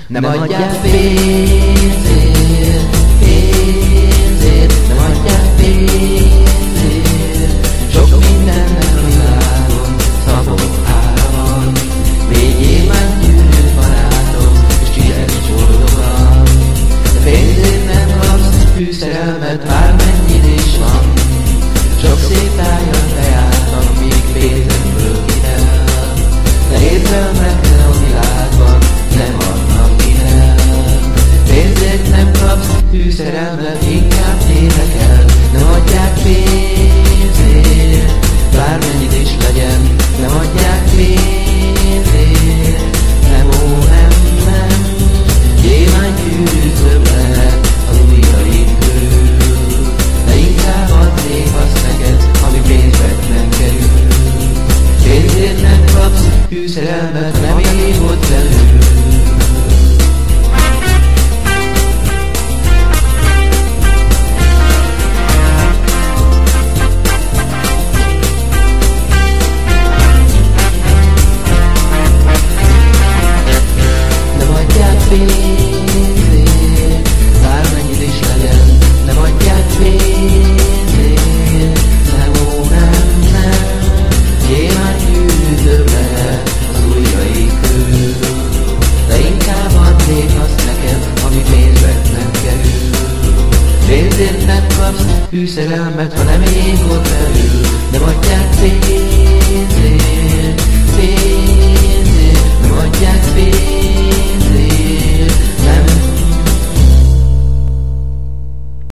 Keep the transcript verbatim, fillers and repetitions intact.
Nem adják pénzért, pénzért, nem adják pénzért. Sok mindennek a világon szabott ára van. Védjél már gyűrűt, barátom, és csillogj boldogan. De pénzért nem kapsz hű szerelmet, bármennyit is van. Sok szép tájat bejártam, míg pénzemből kitel. De érzelmekre a világban nem adnak ide. Pénzért nem kapsz hű szerelmet, inkább térek el. Nem adják pénzért, bármennyit is legyen. Nem adják pénzért, nem ó, nem, nem. Gyémántgyűrű több lehet az ujjaid körül. De inkább adnék azt neked, ami pénzbe nem kerül. Pénzért nem kapsz hű szerelmet, nem ívod belül. Nem adják pénzért, bármennyit is legyen. Nem adják pénzért, nem ó, nem, nem. Gyémántgyűrű több lehet az ujjaid körül. De inkább adnék azt neked, ami pénzbe nem kerül. Pénzért nem kapsz hű szerelmet, ha nem égod belül. Nem adják pénzért, pénzért, nem adják pénzért.